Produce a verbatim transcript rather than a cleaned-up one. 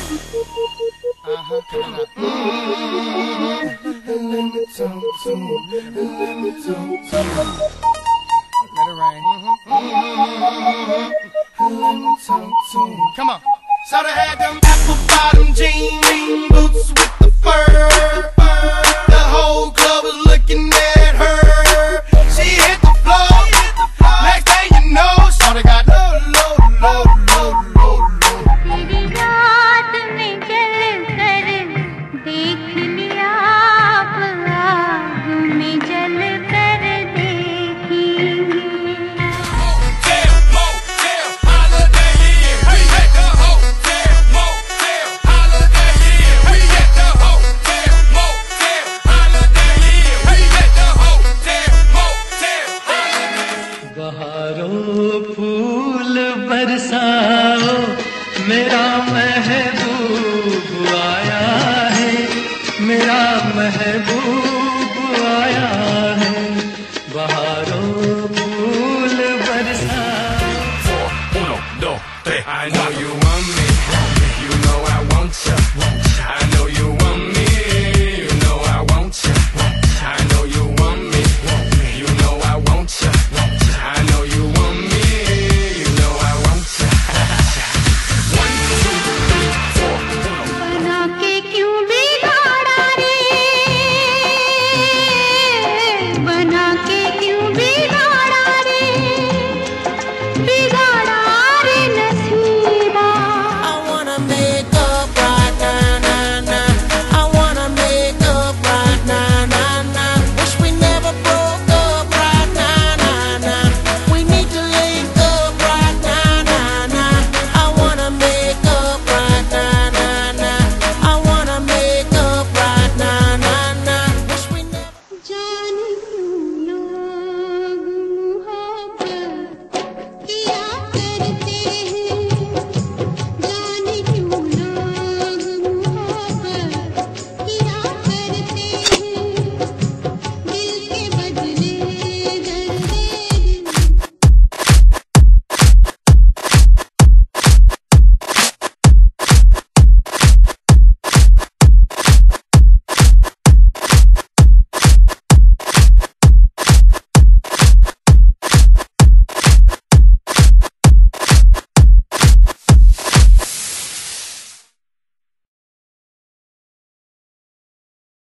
Uh-huh, come on up. Let me talk to you. Let me talk to you. Let it rain. Let me talk to you. Come on. So they had them apple bottom jean boots with the fur. The whole club was looking at her. She hit the floor. Next thing you know, so they got low, low, low, low, low, low. तेरी याद में जल कर देख लिया, आग में जल कर देखेंगे। Hotel, motel, holiday inn. We at the hotel, motel, holiday inn. We at the hotel, motel, holiday inn. We at the hotel, motel, holiday inn. बहारों फूल बरसाओ, मेरा महबूब आया है, मेरा महबूब